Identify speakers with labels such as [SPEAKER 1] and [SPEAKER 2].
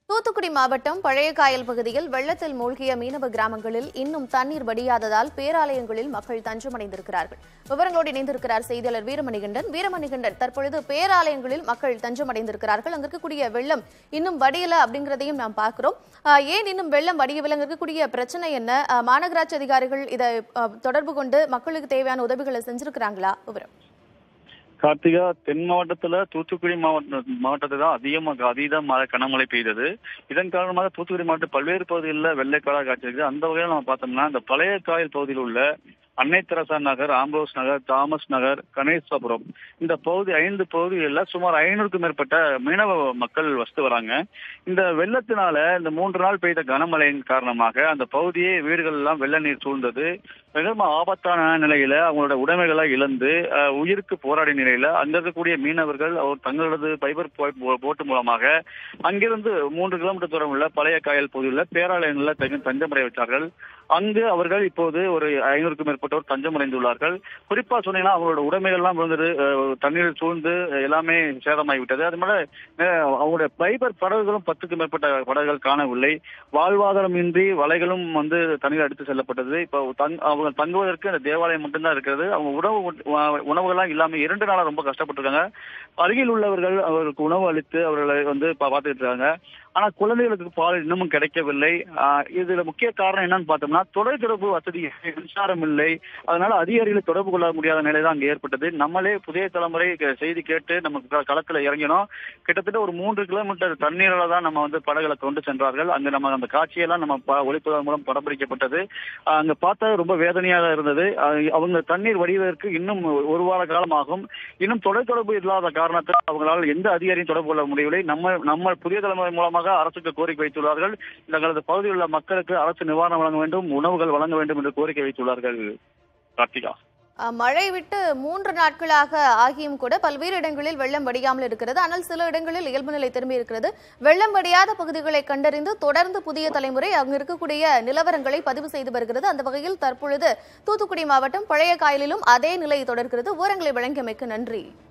[SPEAKER 1] தூத்துக்குடி மாவட்டம் பழைய காயல் பகுதியில் வெள்ளத்தில் மூழ்கிய மீனவ கிராமங்களில் இன்னும் தண்ணீர் வடியாததால் பேராலயங்களில் மக்கள் தஞ்சமடைந்திருக்கிறார்கள். விவரங்களோடு இணைந்திருக்கிறார் செய்தியாளர் வீரமணிகண்டன். தற்பொழுது பேராலயங்களில் மக்கள் தஞ்சமடைந்திருக்கிறார்கள். அங்க இருக்கக்கூடிய வெள்ளம் இன்னும் வடியல அப்படிங்கிறதையும் நாம் பார்க்கிறோம். ஏன் இன்னும் வெள்ளம் வடியவில்லை, அங்க இருக்கக்கூடிய பிரச்சனை என்ன? மாநகராட்சி அதிகாரிகள் இதை தொடர்பு கொண்டு மக்களுக்கு தேவையான உதவிகளை செஞ்சிருக்கிறாங்களா? விவரம்.
[SPEAKER 2] கார்த்திகா, தென் மாவட்டத்துல தூத்துக்குடி மாவட்டத்தில் தான் அதீத கனமழை பெய்தது. இதன் காரணமாக தூத்துக்குடி மாவட்டம் பல்வேறு பகுதிகளில் வெள்ளைக்காடாக காட்சியிருக்குது. அந்த வகையில் நம்ம பார்த்தோம்னா இந்த பழைய காயல் பகுதியில் உள்ள அன்னை தெரசா நகர், ஆம்பரோஸ் நகர், தாமஸ் நகர், கணேசபுரம் இந்த 5 பகுதிகளில் சுமார் 500க்கும் மேற்பட்ட மீனவ மக்கள் வசித்து வராங்க. இந்த வெள்ளத்தினால இந்த 3 நாள் பெய்த கனமழையின் காரணமாக அந்த பகுதியே வீடுகள் எல்லாம் வெள்ள நீர் சூழ்ந்தது. மிகவும் ஆபத்தான நிலையில அவங்களோட உடைமைகளை இழந்து உயிருக்கு போராடிய நிலையில அங்க இருக்கக்கூடிய மீனவர்கள் தங்களது ஃபைபர் போட்டு மூலமாக அங்கிருந்து 3 கிலோமீட்டர் தூரம் உள்ள பழைய காயல் பகுதியில் பேராலயங்களில் தஞ்சமடைய வைத்தார்கள். அங்கு அவர்கள் இப்போது ஒரு 500க்கும் மேற்பட்டோர் தஞ்சமடைந்துள்ளார்கள். குறிப்பா சொன்னீங்கன்னா அவங்களோட உடைமைகள் எல்லாம் விழுந்தது, தண்ணீர் சூழ்ந்து எல்லாமே சேதமாகிவிட்டது. அது மாதிரி அவங்களுடைய ஃபைபர் படகுகளும் 10க்கும் மேற்பட்ட படகுகள் காணவில்லை. வாழ்வாதாரம் இன்றி வலைகளும் தண்ணீர் அடித்து செல்லப்பட்டது. இப்போ அவங்க தங்குவதற்கு அந்த தேவாலயம் மட்டும்தான் இருக்கிறது. அவங்க உணவுகள்லாம் இல்லாம 2 நாளா ரொம்ப கஷ்டப்பட்டிருக்காங்க. அருகில் உள்ளவர்கள் அவர்களுக்கு உணவு அளித்து அவர்களை பார்த்துக்கிட்டு இருக்காங்க. ஆனா குழந்தைகளுக்கு பால் இன்னமும் கிடைக்கவில்லை. இதுல முக்கிய காரணம் என்னன்னு பார்த்தோம்னா தொலைத்தொடர்பு வசதி, மின்சாரம் இல்லை. அதனால அதிகாரிகளை தொடர்பு கொள்ள முடியாத நிலை தான் அங்கே ஏற்பட்டது. நம்மளே புதிய தலைமுறை செய்தி கேட்டு நம்ம களத்துல இறங்கினோம். கிட்டத்தட்ட ஒரு 3 கிலோமீட்டர் தண்ணீரால தான் நம்ம படகுகளை கொண்டு சென்றார்கள். அங்க நம்ம அந்த காட்சியெல்லாம் நம்ம ஒளிப்பதன் மூலம் படம்பிடிக்கப்பட்டது. அங்க பார்த்தா ரொம்ப வேதனையாக இருந்தது. அவங்க தண்ணீர் வடிவதற்கு இன்னும் 1 வார காலம் ஆகும். இன்னும் தொலைத்தொடர்பு இல்லாத காரணத்தால் அவங்களால் எந்த அதிகாரியும் தொடர்பு கொள்ள முடியவில்லை. நம்ம புதிய தலைமுறை மூலமாக அரசுக்கு கோரிக்கை வைத்துள்ளார்கள். தங்களது பகுதியில் உள்ள மக்களுக்கு அரசு நிவாரணம் வழங்க வேண்டும், உணவுகள் வழங்க வேண்டும் என்று கோரிக்கை வைத்துள்ளார்கள். கார்த்திகா,
[SPEAKER 1] மழை விட்டு 3 நாட்களாக ஆகியும் கூட பல்வேறு இடங்களில் வெள்ளம் வடியாமல் இருக்கிறது. ஆனால் சில இடங்களில் இயல்பு நிலை திரும்பி இருக்கிறது. வெள்ளம் வடியாத பகுதிகளை கண்டறிந்து தொடர்ந்து புதிய தலைமுறை அங்கு இருக்கக்கூடிய நிலவரங்களை பதிவு செய்து வருகிறது. அந்த வகையில் தற்பொழுது தூத்துக்குடி மாவட்டம் பழைய காயலிலும் அதே நிலை தொடர்கிறது. விவரங்களை வழங்கியமைக்கு நன்றி.